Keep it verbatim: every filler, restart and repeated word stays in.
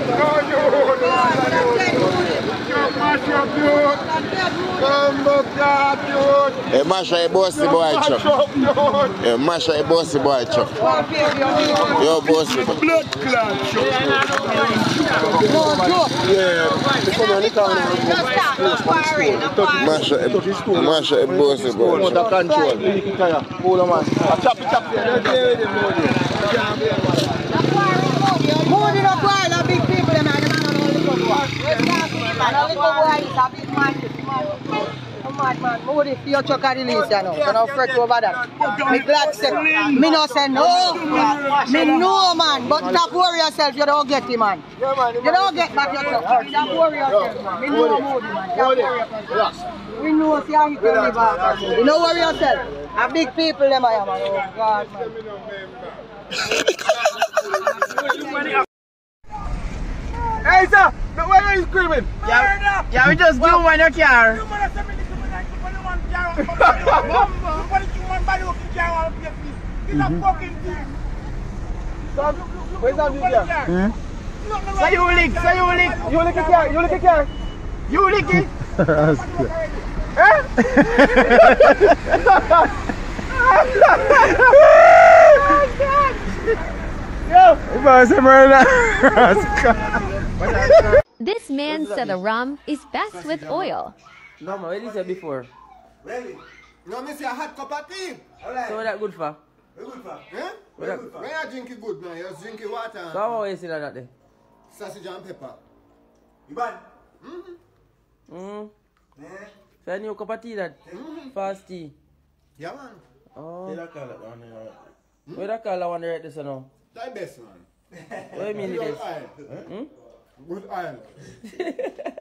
Hey, Masha, you bossy boy, Chuck. Hey, Masha, you bossy boy, Chuck. Yo, bossy boy. Blood clot, Chuck. Yeah. Masha, Masha, you bossy boy, Chuck. Control. Hold on, man. Chop it up there. Moody no boy, no big people, man. The man don't only go boy. Where's that man? Only go boy is a big man. Come on, man. Moody, your chuck a release, you know. So don't fret over that. Me glad say, me no say no. Me know, man. But don't worry yourself, you don't get it, man. You don't get back your chuck. You don't worry yourself, man. Me know Moody, man. Don't worry yourself. We know if you hit on the back. You don't worry yourself. A big people, them I am, man. Oh, God, man. Hey, sir! No, why are you screaming? Yeah, yeah, we just do one your car. Where's that video? Say you lick, say you lick. You lick it here, you lick it here. You lick it. That's good. Eh? This man said the rum is best with oil. No, man, what did you say before? Really? You know me say a hot cup of tea. So what that good for? Good for? Eh? What that good for? When you drink it good, man, you just drink it water. So how are you saying that day? Sausage and pepper. You bad? Mm-hmm. Mm-hmm. So a new cup of tea that? Mm-hmm. Fast tea? Yeah, man. Oh. Where that call that one? Hmm? Where that call that one right this now? That best, man. What do you mean it is? Good oil. Hmm? Good oil.